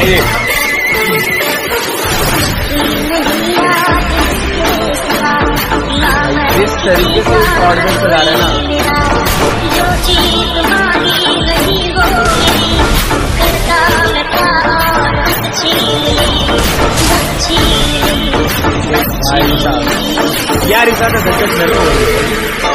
बताइए। जिस तरीके से ऑर्डर चला रहे हैं ना यार, इसका तो दिक्कत मेरे को